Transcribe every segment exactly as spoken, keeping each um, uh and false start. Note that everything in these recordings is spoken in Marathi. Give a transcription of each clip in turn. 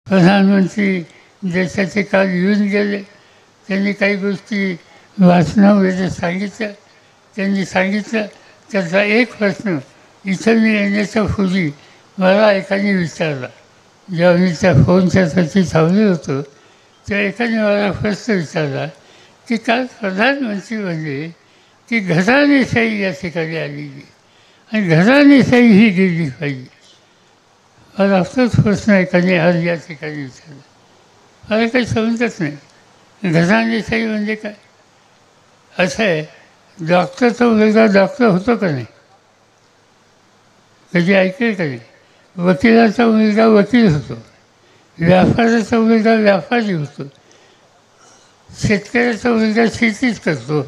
प्रधानमंत्री देशाचे काल येऊन गेले, त्यांनी काही गोष्टी वाचनामध्ये सांगितल्या. त्यांनी सांगितलं त्याचा एक प्रश्न इथं मी येण्याच्या पूर्वी मला एकाने विचारला. जेव्हा मी त्या फोनच्यासाठी थांबलो होतो तेव्हा एकाने मला प्रश्न विचारला की काल प्रधानमंत्री म्हणजे की घराणेशाही या ठिकाणी आलेली आणि घराणेशाही ही गेली पाहिजे. मला तोच प्रश्न एकाने आज या ठिकाणी विचारला. मला काही समजत नाही. घराणेशाही म्हणजे काय? असं आहे, डॉक्टरचा मुलगा डॉक्टर होतो का नाही? कधी ऐकेल का नाही? वकिलाचा मुलगा वकील होतो, व्यापाराचा मुलगा व्यापारी होतो, शेतकऱ्याचा मुलगा शेतीच करतो.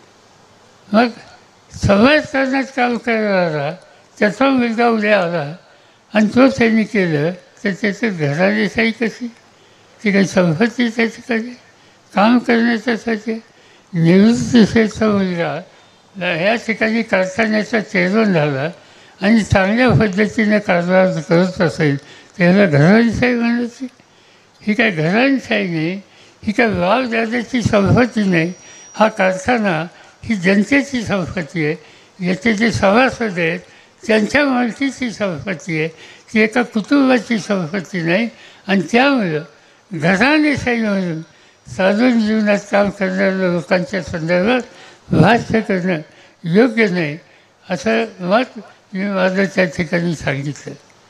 मग समाजकारणात काम करणारा त्याचा मुलगा उद्या आला आणि तो त्यांनी केलं तर त्याचं घराणेशाही कशी? ती काही संपत्ती त्याची कधी काम करण्याच्यासाठी. निवृत्तीचा मुलगा ह्या ठिकाणी कारखान्याचा चेअरमन झाला आणि चांगल्या पद्धतीने कारभार करत असेल त्याला घराणेशाही म्हणायची. ही काय घराणेशाही नाही, ही काय बाप दादाची संपत्ती नाही. हा कारखाना ही जनतेची संपत्ती आहे. याचे जे सभासद आहेत त्यांच्या मालकीची संपत्ती आहे. ती एका कुटुंबाची संपत्ती नाही. आणि त्यामुळं घराणेशाही म्हणून साधारण जीवनात काम करणाऱ्या लोकांच्या संदर्भात भाष्य करणं योग्य नाही असं मत मी माझं त्या ठिकाणी सांगितलं.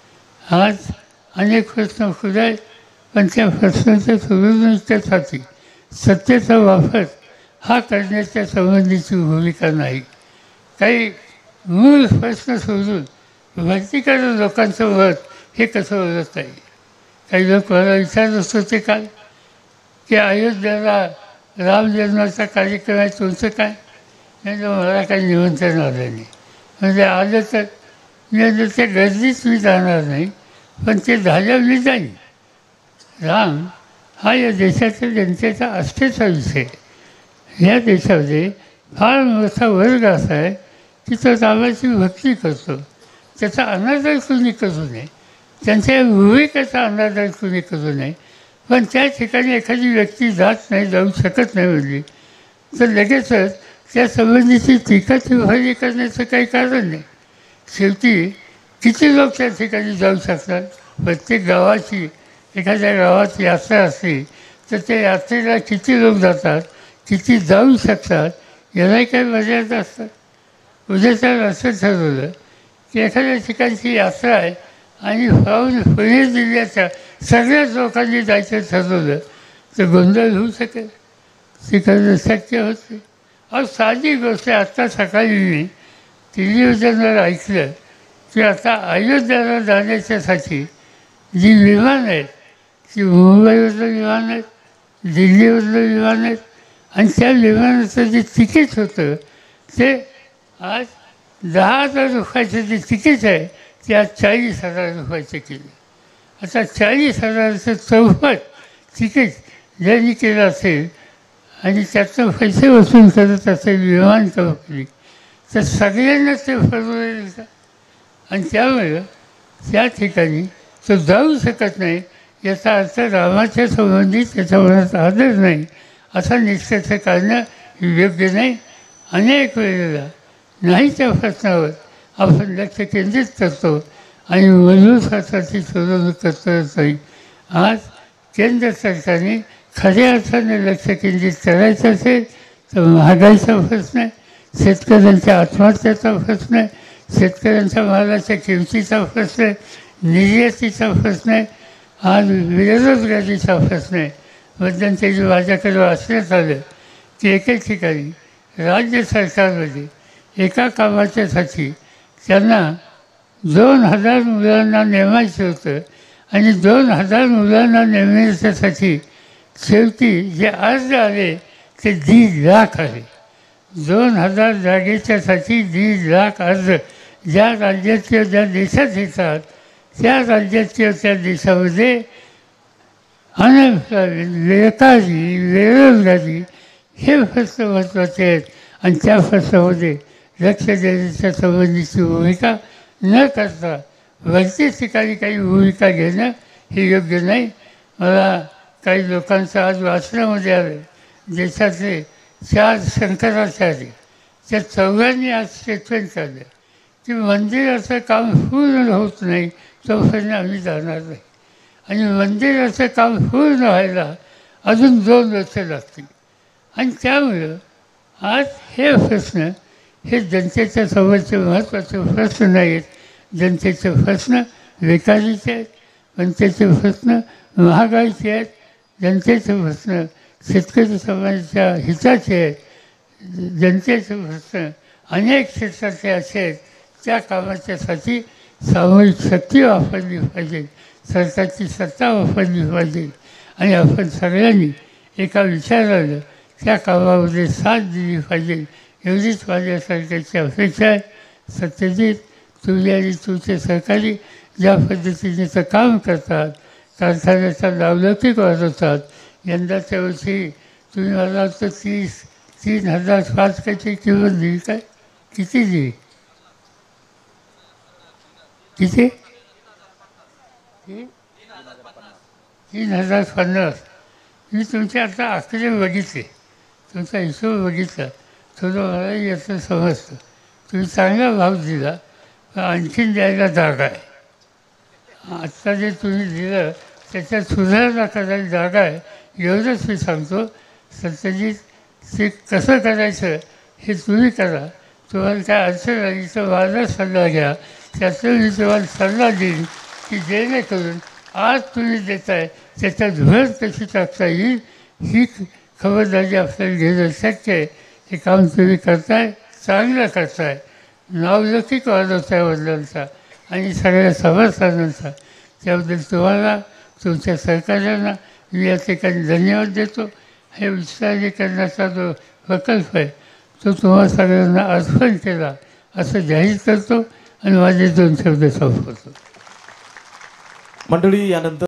आज अनेक प्रश्न खुले आहेत, पण त्या प्रश्नाच्या सोडवणुकीसाठी सत्तेचा वापर हा करण्याच्या संबंधीची भूमिका नाही. काही मूळ प्रश्न सोडून भक्तिकारक लोकांचं मत हे कसं ओळखता येईल? काही लोक मला विचारत होते काल की अयोध्येला राम जन्माचा कार्यक्रम आहे, तुमचं काय? नाही, मला काही निमंत्रण आलं नाही. म्हणजे आलं तर मी त्या गर्दीत मी जाणार नाही, पण ते झाल्यावर मी जाईन. राम हा या देशाच्या जनतेचा आस्थेचा विषय. या देशामध्ये फार मोठा वर्ग असा आहे की तो रामाची भक्ती करतो. त्याचा अनादर कुणी करू नये, त्यांच्या भूमिकेचा अनादर कुणी करू नये. पण त्या ठिकाणी एखादी व्यक्ती जात नाही, जाऊ शकत नाही म्हणजे तर लगेचच त्या संबंधीची टीका टिप्पणी करण्याचं काही कारण नाही. शेवटी किती लोक त्या ठिकाणी जाऊ शकतात? प्रत्येक गावाची एखाद्या गावात यात्रा असते तर त्या यात्रेला किती लोक जातात, किती जाऊ शकतात, यालाही काही मर्यादा असतात. उद्याच्या असं ठरवलं की एखाद्या ठिकाणची यात्रा आहे आणि पाहून पुणे जिल्ह्याच्या सगळ्याच लोकांनी जायचं ठरवलं तर गोंधळ होऊ शकेल. ते करणं शक्य होते. अहो साधी गोष्ट. आत्ता सकाळी मी टेलिव्हिजनवर ऐकलं की आता अयोध्येला जाण्याच्यासाठी जी विमान आहेत ती मुंबईवरलं विमान आहेत, दिल्लीवरलं विमान आहेत आणि त्या विमानाचं जे तिकीट होतं ते आज दहा हजार रुपयाचं जे तिकीट आहे ते आज चाळीस हजार रुपयाचं केलं. आता चाळीस हजाराचं चौपट तिकीट ज्यांनी केलं असेल आणि त्यातनं पैसे वसूल करत असेल विमान कंपनी तर सगळ्यांनाच ते फरवलेलं का? आणि त्यामुळं त्या ठिकाणी तो जाऊ शकत नाही याचा अर्थ रामाच्या संबंधित त्याच्या मनात आदर नाही असा निष्कर्ष काढणं योग्य नाही. अनेक वेळेला नाही त्या प्रश्नावर आपण लक्ष केंद्रित करतो आणि मनुष्यासाठी सोडवणूक करतो नाही. आज केंद्र सरकारने खऱ्या अर्थाने लक्ष केंद्रित करायचं असेल तर महागाईचा प्रश्न आहे, शेतकऱ्यांच्या आत्महत्याचा प्रश्न आहे, शेतकऱ्यांच्या मालाच्या किमतीचा प्रश्न आहे, निर्यातीचा प्रश्न आहे, आज बेरोजगारीचा प्रश्न आहे. मध्यंतरी माझ्याकडे वाचण्यात आलं की एके ठिकाणी राज्य सरकारमध्ये एका कामाच्यासाठी त्यांना दोन हजार मुलांना नेमायचं होतं आणि दोन हजार मुलांना नेमण्याच्यासाठी शेवटी जे अर्ज आले ते दीड लाख आले. दोन हजार जागेच्यासाठी दीड लाख अर्ज ज्या राज्यात किंवा ज्या देशात येतात त्या राज्यात किंवा त्या देशामध्ये अनएम्प्लॉयमेंट, बेकारी, बेरोजगारी हे प्रश्न महत्त्वाचे आहेत. आणि त्या प्रश्नामध्ये लक्ष देण्याच्या संबंधीची भूमिका न करता वरच्या ठिकाणी काही भूमिका घेणं हे योग्य नाही. मला काही लोकांचं आज वाचनामध्ये आलं, देशातले चार शंकराचार्य त्या चौघांनी आज स्टेटमेंट काढलं की मंदिराचं काम पूर्ण होत नाही तोपर्यंत आम्ही जाणार नाही, आणि मंदिराचं काम पूर्ण व्हायला अजून दोन वर्ष लागतील. आणि त्यामुळं आज हे प्रश्न हे जनतेच्या समोरचे महत्त्वाचे प्रश्न नाही आहेत. जनतेचे प्रश्न बेकारीचे आहेत, जनतेचे प्रश्न महागाईचे आहेत, जनतेचे प्रश्न शेतकरी समाजाच्या हिताचे आहेत, जनतेचे प्रश्न अनेक क्षेत्राचे असे आहेत. त्या कामाच्यासाठी सामूहिक शक्ती वापरली पाहिजे, सरकारची सत्ता वापरली पाहिजे, आणि आपण सगळ्यांनी एका विचारानं त्या कामामध्ये साथ दिली पाहिजे, एवढीच माझ्या सरकारची अपेक्षा आहे. सत्यजित, तुम्ही आणि तुमचे सहकारी ज्या पद्धतीने तर काम करतात, कारखान्याचा नावलौकिक वाढवतात. यंदाच्या वर्षी तुम्ही मला वाटतं तीस तीन हजार पाच काहीची किंमत दिली, काय किती दिली, किती तीन हजार पन्नास. मी तुमचे आता आकडे बघितले, तुमचा हिशोब बघितला, थोडं मलाही याचं समजतं. तुम्ही चांगला भाव दिला, पण आणखीन द्यायला जागा आहे. आत्ता जे तुम्ही दिलं त्याच्यात सुधारणा करायला जागा आहे, एवढंच मी सांगतो. सत्यजित, ते कसं करायचं हे तुम्ही करा. तुम्हाला काय अडचण आली तर माझा सल्ला घ्या, त्याचं मी तुम्हाला सल्ला देईन की जेणेकरून आज तुम्ही देताय त्याच्यात भर कशी टाकता येईल ही खबरदारी आपल्याला घेणं शक्य आहे. हे काम तुम्ही करताय, चांगलं करताय, नावलौकिक वाढवताय वडिलांचा आणि सगळ्या सभासदांचा. त्याबद्दल तुम्हाला, तुमच्या सहकार्यांना मी या ठिकाणी धन्यवाद देतो. हे विस्तारीकरणाचा जो प्रकल्प आहे तो तुम्हा सगळ्यांना अर्पण केला असं जाहीर करतो आणि माझे दोन शब्द संपवतो. मंडळी, यानंतर